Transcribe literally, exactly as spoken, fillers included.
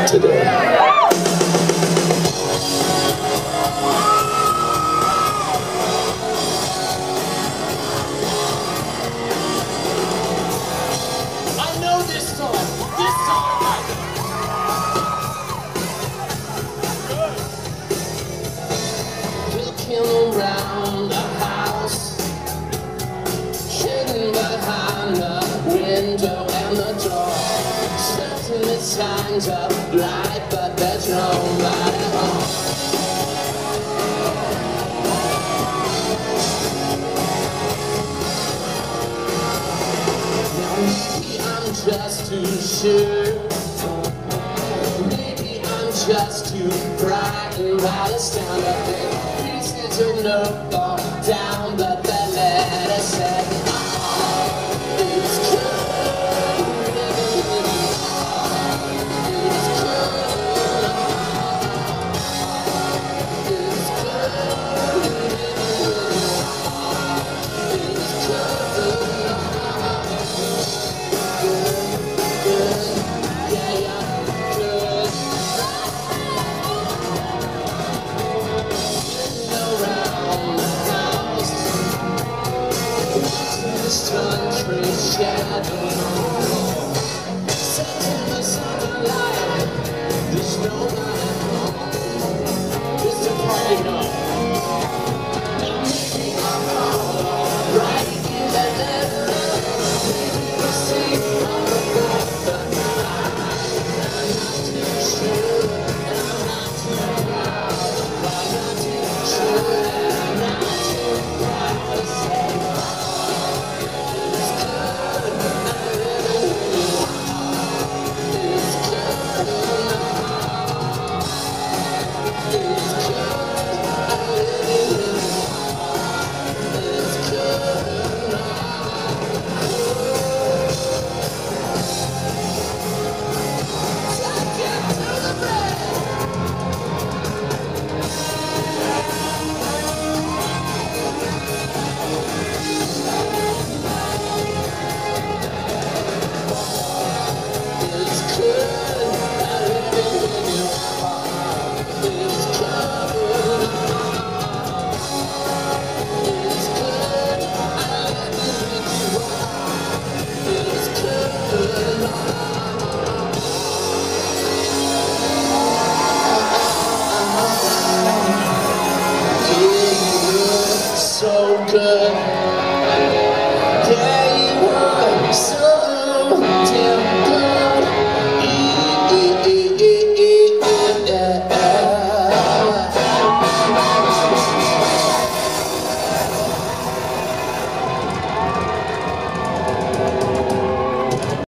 today. Around the house, hidden behind the window and the door, certain the signs of life, but there's nobody home. Now maybe I'm just too sure, maybe I'm just too frightened by the sound of it. To no fall down, but the letter said, oh, it's good, it's good, it's good, yeah, yeah, good. Country shadow, set in the sunlight. There's nobody home. It's a party now. Now maybe I'm all right in the letter. Maybe we'll see on the board, but I'm not too sure, and I'm not too proud. I'm not too sure, and I'm not too proud to say. So good.